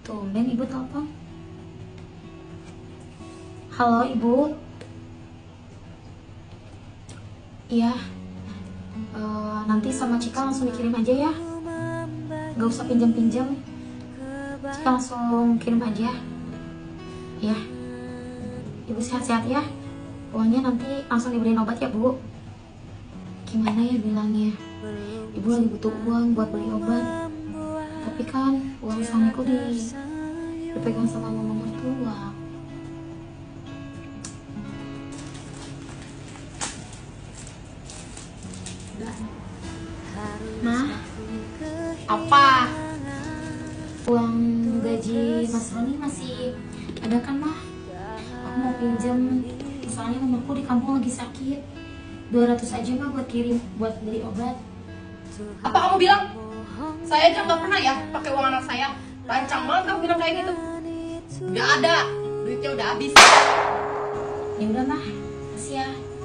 Tumben ibu telepon. Halo ibu. Iya. Nanti sama Cika langsung dikirim aja ya. Gak usah pinjam-pinjam. Cika langsung kirim aja. Ya. Ibu sehat-sehat ya. Uangnya nanti langsung dibeliin obat ya bu. Gimana ya bilangnya? Ibu lagi butuh uang buat beli obat. Tapi kan uang suamiku dipegang sama mama mertua. Nah, apa? Uang gaji Mas Roni masih ada kan mah? Aku mau pinjam, soalnya mamaku di kampung lagi sakit. 200 aja mah buat kirim, buat beli obat. Apa kamu bilang? Saya aja nggak pernah ya pakai uang anak saya. Lancang banget kamu bilang kayak gitu. Nggak ada, duitnya udah habis. Ya udah mah, kasih ya.